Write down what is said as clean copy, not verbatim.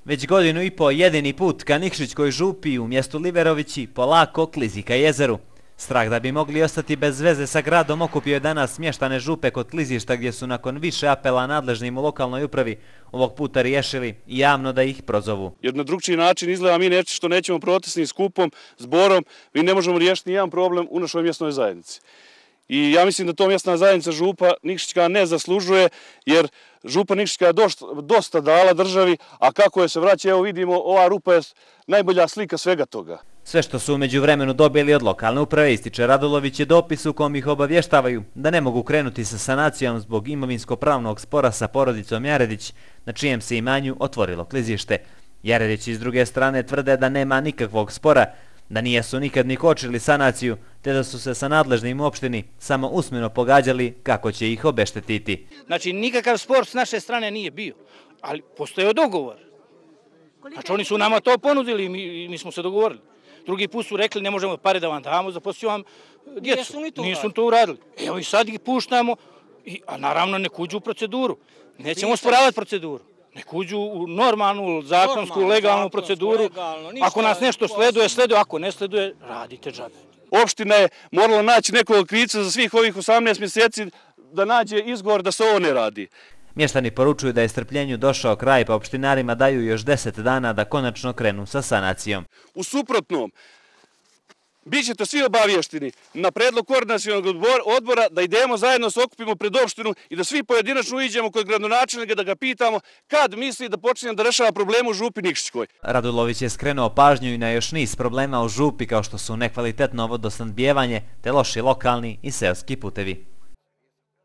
Već godinu i po jedini put ka Nikšićkoj župi u mjestu Liverovići polako klizi ka jezeru. Strah da bi mogli ostati bez veze sa gradom okupio je danas smještane župe kod klizišta gdje su nakon više apela nadležnim u lokalnoj upravi ovog puta riješili i javno da ih prozovu. Jer na drugčiji način izgleda mi nešto što nećemo protestnim skupom, zborom, mi ne možemo riješiti nijedan problem u našoj mjesnoj zajednici. I ja mislim da to mjesna zajednica župa Nikšićka ne zaslužuje, jer župa Nikšićka je dosta dala državi, a kako je se vraća, evo vidimo, ova rupa je najbolja slika svega toga. Sve što su umeđu vremenu dobili od lokalne uprave, ističe Radulović, je dopis u kom ih obavještavaju da ne mogu krenuti sa sanacijom zbog imovinsko-pravnog spora sa porodicom Jaredić, na čijem se imanju otvorilo klizište. Jaredić s druge strane tvrde da nema nikakvog spora, da nijesu nikad ni kočili sanaciju, te da su se sa nadležnim u opštini samo usmeno pogađali kako će ih obeštetiti. Znači, nikakav spor s naše strane nije bio, ali postojao dogovor. Znači, oni su nama to ponudili i mi smo se dogovorili. Drugi put su rekli ne možemo pare da vam damo, zaposlio vam djecu. Nisu to uradili. Evo i sad ih puštamo, a naravno nek uđu u proceduru. Nećemo sporavati proceduru. Nek uđu u normalnu, zakonsku, legalnu proceduru. Ako nas nešto sleduje, ako ne sleduje, radite džabe. Opština je morala naći nekog krivca za svih ovih 18 mjeseci da nađe izgovor da se ovo ne radi. Mještani poručuju da je strpljenju došao kraj, pa opštinarima daju još 10 dana da konačno krenu sa sanacijom. U suprotnom, bit ćete svi obavješteni na predlog koordinacionog odbora da idemo zajedno se okupimo pred opštinu i da svi pojedinačno iđemo kod gradonačelnika da ga pitamo kad misli da počne da rešava problemu u župi Nikšićkoj. Radulović je skrenuo pažnju i na još niz problema u župi kao što su nekvalitetno vodosnabdijevanje te loši lokalni i seoski putevi.